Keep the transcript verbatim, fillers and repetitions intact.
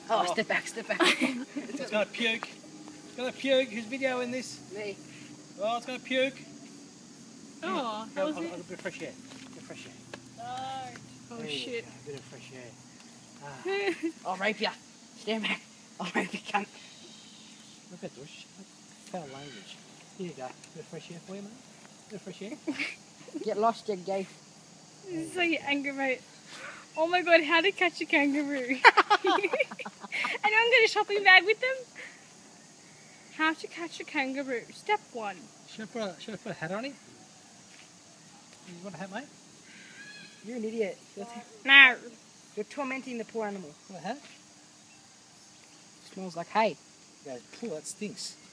Oh, oh, step back, step back. It's going to puke. It's going to puke. Who's videoing this? Me. Oh, it's going to puke. Oh, Go, that was I'll, it. I'll, a bit of fresh air. A bit of fresh air. Oh There you shit. go, a bit of fresh air. Ah. I'll rape ya. Stand back. I'll rape you, cunt. Look at this. Foul language. Here you go. A bit of fresh air for you, mate. A bit of fresh air. Get lost, you gay. This is so aggravating. Oh my god, how to catch a kangaroo. And I'm going to shopping bag with them. How to catch a kangaroo. Step one. Should I put a, should I put a hat on him? You want a hat, mate? You're an idiot. You're, No. you're tormenting the poor animal. Want a hat? Smells like hay. He goes, "Phew, that stinks."